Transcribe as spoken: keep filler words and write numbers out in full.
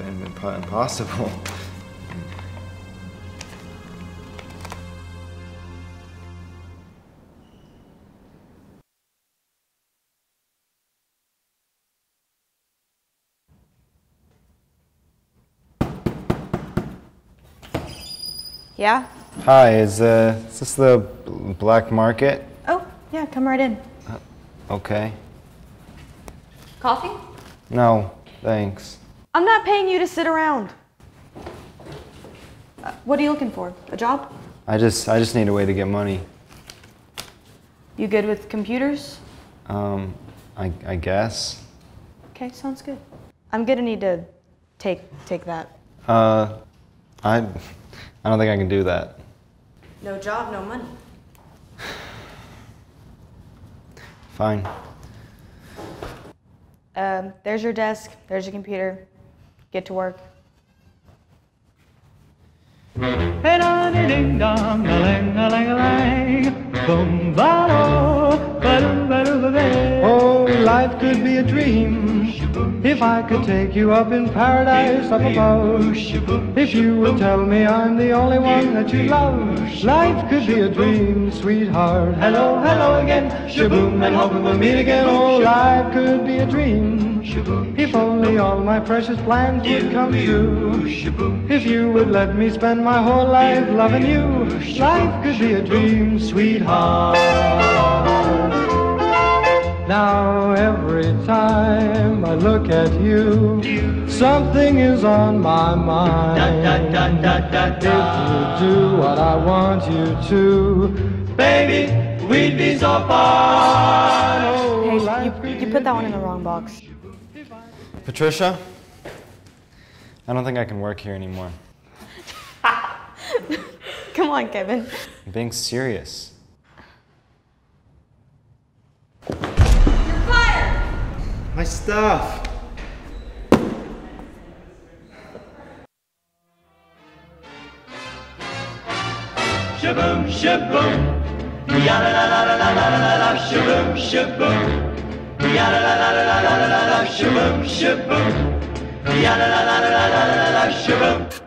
impossible. Yeah? Hi, is, uh, is this the black market? Oh, yeah, come right in. Uh, okay. Coffee? No, thanks. I'm not paying you to sit around. Uh, what are you looking for? A job? I just, I just need a way to get money. You good with computers? Um, I, I guess. Okay, sounds good. I'm gonna need to take, take that. Uh, I, I don't think I can do that. No job, no money. Fine. Um, there's your desk, there's your computer. Get to work. Hey da ding dong, a lang a lang a lang, boom ba do, ba do ba do ba ba. Oh, life could be a dream if I could take you up in paradise up above. If you would tell me I'm the only one that you love, life could be a dream, sweetheart. Hello, hello again, shaboom, and hoping we'll meet again. Oh, life could be a dream if only all my precious plans would come true. If you would let me spend my whole life loving you, life could be a dream, sweetheart. Now every time I look at you, something is on my mind. If you do what I want you to, baby, we'd be so far. Hey, you, you put that one in the wrong box. Patricia? I don't think I can work here anymore. Come on, Kevin. I'm being serious. You're fired! My stuff! Shaboom, shaboom, ya la la la la la la la la, shaboom, shaboom, ya la la la la la la la la, shaboom, shaboom, ya la la la la la la la, shaboom.